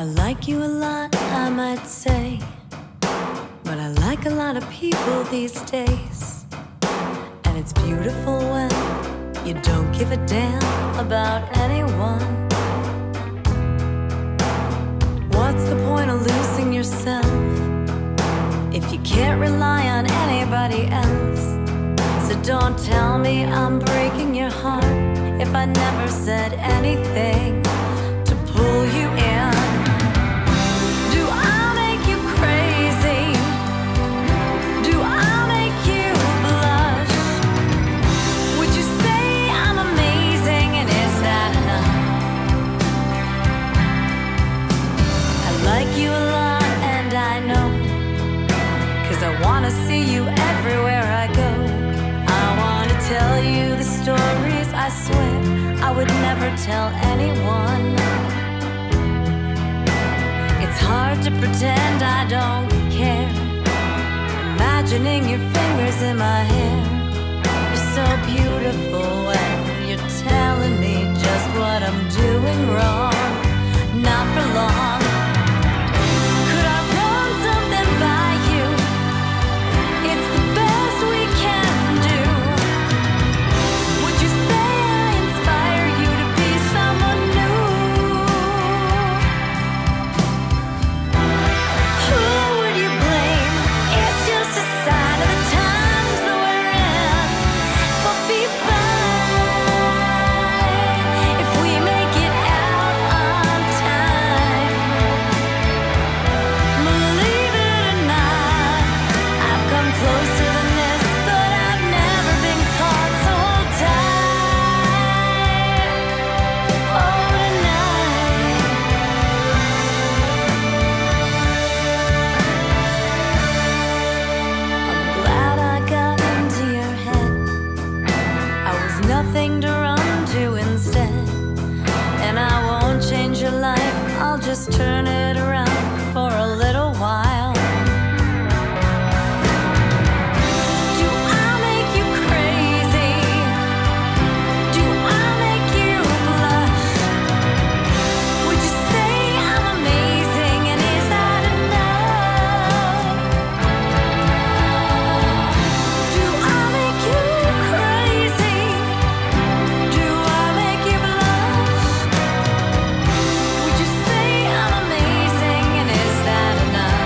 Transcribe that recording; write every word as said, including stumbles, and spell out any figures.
I like you a lot, I might say, but I like a lot of people these days. And it's beautiful when you don't give a damn about anyone. What's the point of losing yourself if you can't rely on anybody else? So don't tell me I'm breaking your heart if I never said anything to pull you in. Do I make you crazy? Do I make you blush? Would you say I'm amazing, and is that enough? I like you a lot, and I know, 'cause I wanna see you everywhere I go. I wanna tell you the stories I swear I would never tell anyone. It's hard to pretend I don't care, imagining your fingers in my hair. You're so beautiful when you're telling me just what I'm doing wrong. Not for long. Could I run something by you? It's the best we can do. Would you say I inspire you to be someone new? Who would you blame? It's just a sign of the times that we're in. We'll be fine if we make it out on time. Believe it or not, I've come closer than this, but I've never been caught, so hold tight. Oh, tonight. I'm glad I got into your head. I was nothing to run to instead. And I won't change your life, I'll just turn it around for a little while. Do I make you crazy? Do I make you blush? Would you say I'm amazing, and is that enough? Do I make you crazy? Do I make you blush? Would you say I'm amazing, and is that enough?